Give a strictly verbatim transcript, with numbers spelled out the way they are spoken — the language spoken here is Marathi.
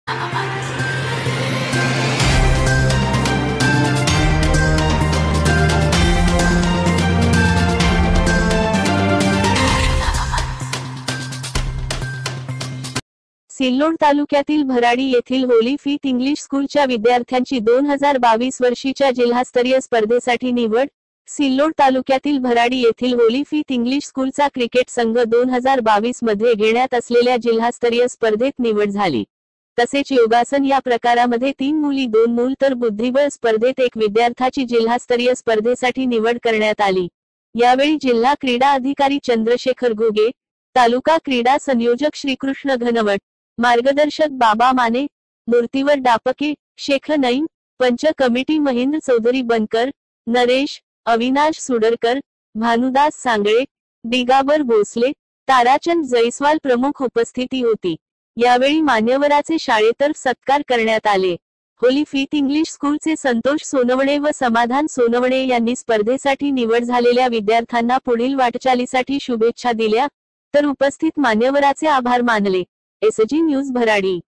सिल्लोड तालुक्यातील भराडी येथील होली फेथ इंग्लिश स्कूलच्या विद्यार्थ्यांची दोन हजार बावीस वर्षीच्या जिल्हास्तरीय स्पर्धेसाठी निवड। सिल्लोड तालुक्यातील भराडी येथील होली फेथ इंग्लिश स्कूलचा क्रिकेट संघ दोन हजार बावीस मध्ये घेण्यात असलेल्या जिल्हास्तरीय स्पर्धेत निवड झाली। तसेच योगासन या प्रकारामध्ये तीन मुली दोन मूल तर बुद्धिबळ स्पर्धेत एक विद्यार्थ्याची जिल्हास्तरीय स्पर्धेसाठी निवड करण्यात आली। यावेळी जिल्हा क्रीडा अधिकारी चंद्रशेखर घुगे, तालुका क्रीडा संयोजक श्रीकृष्ण घनवट, मार्गदर्शक बाबा माने, मूर्तिवर डापके, शेख नईम, पंच कमिटी महेंद्र चौधरी बनकर, नरेश, अविनाश सुडरकर, भानुदास सांगळे, दिगाबर भोसले, ताराचंद जयस्वाल प्रमुख उपस्थिती होती। यावेळी मान्यवराचे शाळेतर्फे सत्कार करण्यात आले। होली फेथ इंग्लिश स्कूलचे संतोष सोनवणे व समाधान सोनवणे यांनी स्पर्धेसाठी निवड झालेल्या विद्यार्थ्यांना पुढील वाटचालीसाठी शुभेच्छा दिल्या, तर उपस्थित मान्यवराचे आभार मानले। SG news Bharadi.